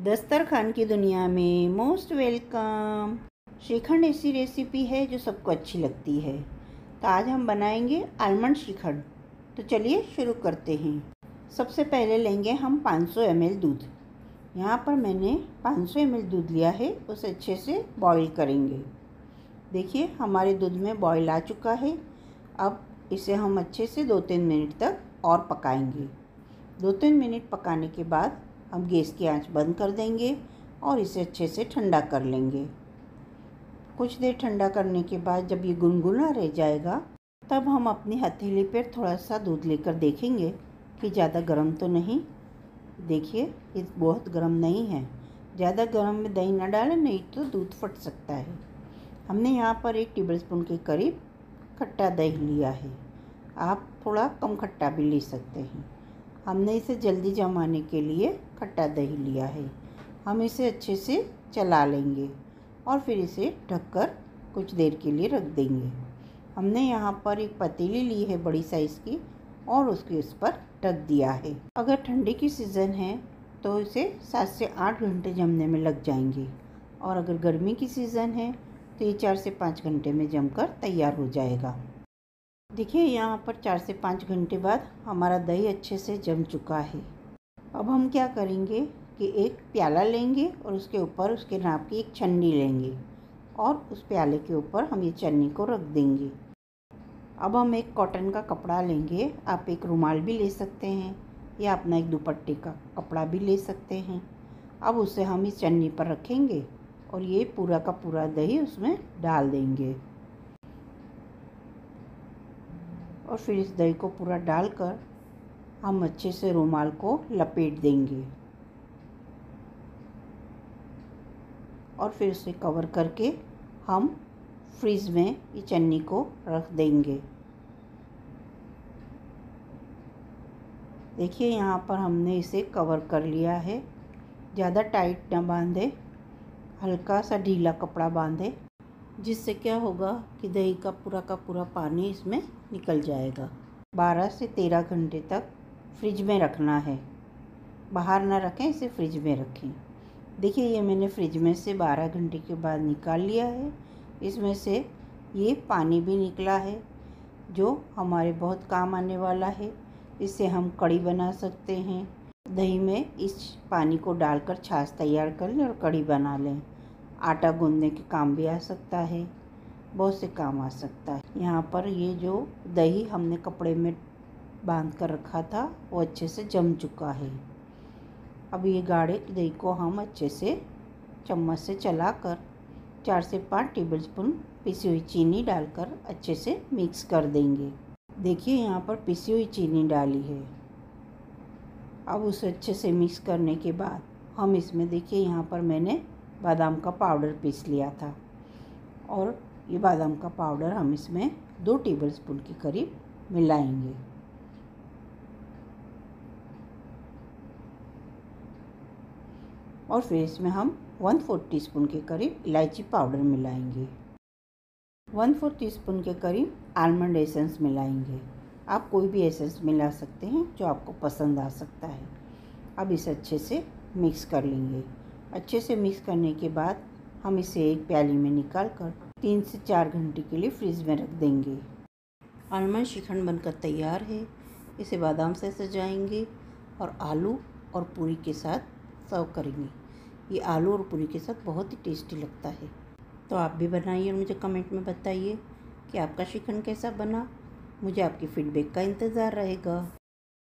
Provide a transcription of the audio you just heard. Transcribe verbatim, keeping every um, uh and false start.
दस्तरखान की दुनिया में मोस्ट वेलकम। श्रीखंड ऐसी रेसिपी है जो सबको अच्छी लगती है। तो आज हम बनाएंगे आलमंड श्रीखंड। तो चलिए शुरू करते हैं। सबसे पहले लेंगे हम पाँच सौ एम एल दूध। यहाँ पर मैंने पाँच सौ एम एल दूध लिया है, उसे अच्छे से बॉईल करेंगे। देखिए हमारे दूध में बॉईल आ चुका है। अब इसे हम अच्छे से दो तीन मिनट तक और पकाएंगे। दो तीन मिनट पकाने के बाद हम गैस की आंच बंद कर देंगे और इसे अच्छे से ठंडा कर लेंगे। कुछ देर ठंडा करने के बाद जब ये गुनगुना रह जाएगा तब हम अपनी हथेली पर थोड़ा सा दूध लेकर देखेंगे कि ज़्यादा गर्म तो नहीं। देखिए ये बहुत गर्म नहीं है। ज़्यादा गर्म में दही ना डालें, नहीं तो दूध फट सकता है। हमने यहाँ पर एक टेबलस्पून के करीब खट्टा दही लिया है। आप थोड़ा कम खट्टा भी ले सकते हैं। हमने इसे जल्दी जमाने के लिए खट्टा दही लिया है। हम इसे अच्छे से चला लेंगे और फिर इसे ढककर कुछ देर के लिए रख देंगे। हमने यहाँ पर एक पतीली ली है बड़ी साइज़ की और उसके उस पर ढक दिया है। अगर ठंडी की सीज़न है तो इसे सात से आठ घंटे जमने में लग जाएंगे और अगर गर्मी की सीज़न है तो ये चार से पाँच घंटे में जमकर तैयार हो जाएगा। देखिए यहाँ पर चार से पाँच घंटे बाद हमारा दही अच्छे से जम चुका है। अब हम क्या करेंगे कि एक प्याला लेंगे और उसके ऊपर उसके नाप की एक छन्नी लेंगे और उस प्याले के ऊपर हम ये छन्नी को रख देंगे। अब हम एक कॉटन का कपड़ा लेंगे। आप एक रुमाल भी ले सकते हैं या अपना एक दुपट्टे का कपड़ा भी ले सकते हैं। अब उसे हम इस छन्नी पर रखेंगे और ये पूरा का पूरा दही उसमें डाल देंगे और फिर इस दही को पूरा डालकर हम अच्छे से रुमाल को लपेट देंगे और फिर उसे कवर करके हम फ्रीज में ये चन्नी को रख देंगे। देखिए यहाँ पर हमने इसे कवर कर लिया है। ज़्यादा टाइट ना बांधे, हल्का सा ढीला कपड़ा बांधे, जिससे क्या होगा कि दही का पूरा का पूरा पानी इसमें निकल जाएगा। बारह से तेरह घंटे तक फ्रिज में रखना है। बाहर ना रखें, इसे फ्रिज में रखें। देखिए ये मैंने फ्रिज में से बारह घंटे के बाद निकाल लिया है। इसमें से ये पानी भी निकला है जो हमारे बहुत काम आने वाला है। इससे हम कढ़ी बना सकते हैं। दही में इस पानी को डालकर छाछ तैयार कर लें और कढ़ी बना लें। आटा गूंदने के काम भी आ सकता है, बहुत से काम आ सकता है। यहाँ पर ये जो दही हमने कपड़े में बांध कर रखा था वो अच्छे से जम चुका है। अब ये गाढ़े दही को हम अच्छे से चम्मच से चलाकर चार से पाँच टेबलस्पून पिसी हुई चीनी डालकर अच्छे से मिक्स कर देंगे। देखिए यहाँ पर पिसी हुई चीनी डाली है। अब उसे अच्छे से मिक्स करने के बाद हम इसमें देखिए यहाँ पर मैंने बादाम का पाउडर पीस लिया था और ये बादाम का पाउडर हम इसमें दो टेबलस्पून के करीब मिलाएंगे। और फिर इसमें हम वन फोर्थ टीस्पून के करीब इलायची पाउडर मिलाएंगे। वन फोर्थ टीस्पून के करीब आलमंड एसेंस मिलाएंगे। आप कोई भी एसेंस मिला सकते हैं जो आपको पसंद आ सकता है। अब इसे अच्छे से मिक्स कर लेंगे। अच्छे से मिक्स करने के बाद हम इसे एक प्याली में निकाल कर तीन से चार घंटे के लिए फ्रिज में रख देंगे। आलमंड श्रीखंड बनकर तैयार है। इसे बादाम से सजाएंगे और आलू और पूरी के साथ सर्व करेंगे। ये आलू और पूरी के साथ बहुत ही टेस्टी लगता है। तो आप भी बनाइए और मुझे कमेंट में बताइए कि आपका श्रीखंड कैसा बना। मुझे आपकी फीडबैक का इंतज़ार रहेगा।